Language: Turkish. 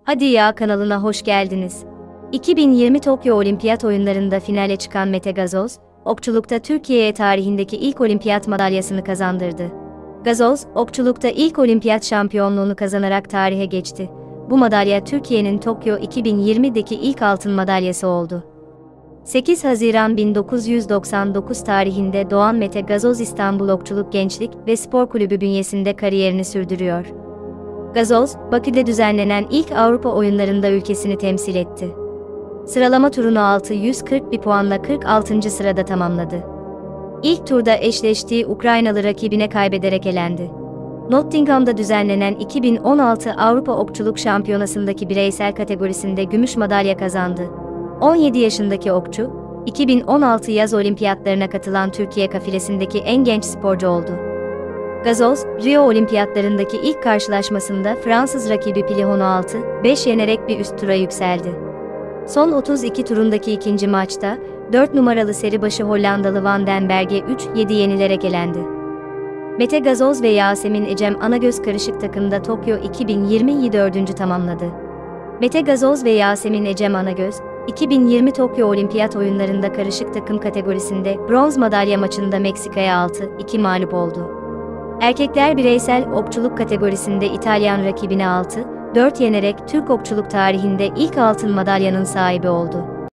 Hadi Ya kanalına hoş geldiniz. 2020 Tokyo Olimpiyat Oyunlarında finale çıkan Mete Gazoz, okçulukta Türkiye'ye tarihindeki ilk olimpiyat madalyasını kazandırdı. Gazoz, okçulukta ilk olimpiyat şampiyonluğunu kazanarak tarihe geçti. Bu madalya Türkiye'nin Tokyo 2020'deki ilk altın madalyası oldu. 8 Haziran 1999 tarihinde doğan Mete Gazoz İstanbul Okçuluk Gençlik ve Spor Kulübü bünyesinde kariyerini sürdürüyor. Gazoz, Bakü'de düzenlenen ilk Avrupa Oyunlarında ülkesini temsil etti. Sıralama turunu 641 puanla 46. sırada tamamladı. İlk turda eşleştiği Ukraynalı rakibine kaybederek elendi. Nottingham'da düzenlenen 2016 Avrupa Okçuluk Şampiyonası'ndaki bireysel kategorisinde gümüş madalya kazandı. 17 yaşındaki okçu, 2016 yaz olimpiyatlarına katılan Türkiye kafilesindeki en genç sporcu oldu. Gazoz, Rio Olimpiyatlarındaki ilk karşılaşmasında Fransız rakibi Pilihon'u 6-5 yenerek bir üst tura yükseldi. Son 32 turundaki ikinci maçta, 4 numaralı seri başı Hollandalı Van den Berg'e 3-7 yenilerek elendi. Mete Gazoz ve Yasemin Ecem Anagöz karışık takımda Tokyo 2020'yi 4. tamamladı. Mete Gazoz ve Yasemin Ecem Anagöz, 2020 Tokyo Olimpiyat Oyunlarında karışık takım kategorisinde bronz madalya maçında Meksika'ya 6-2 mağlup oldu. Erkekler bireysel okçuluk kategorisinde İtalyan rakibine 6-4 yenerek Türk okçuluk tarihinde ilk altın madalyanın sahibi oldu.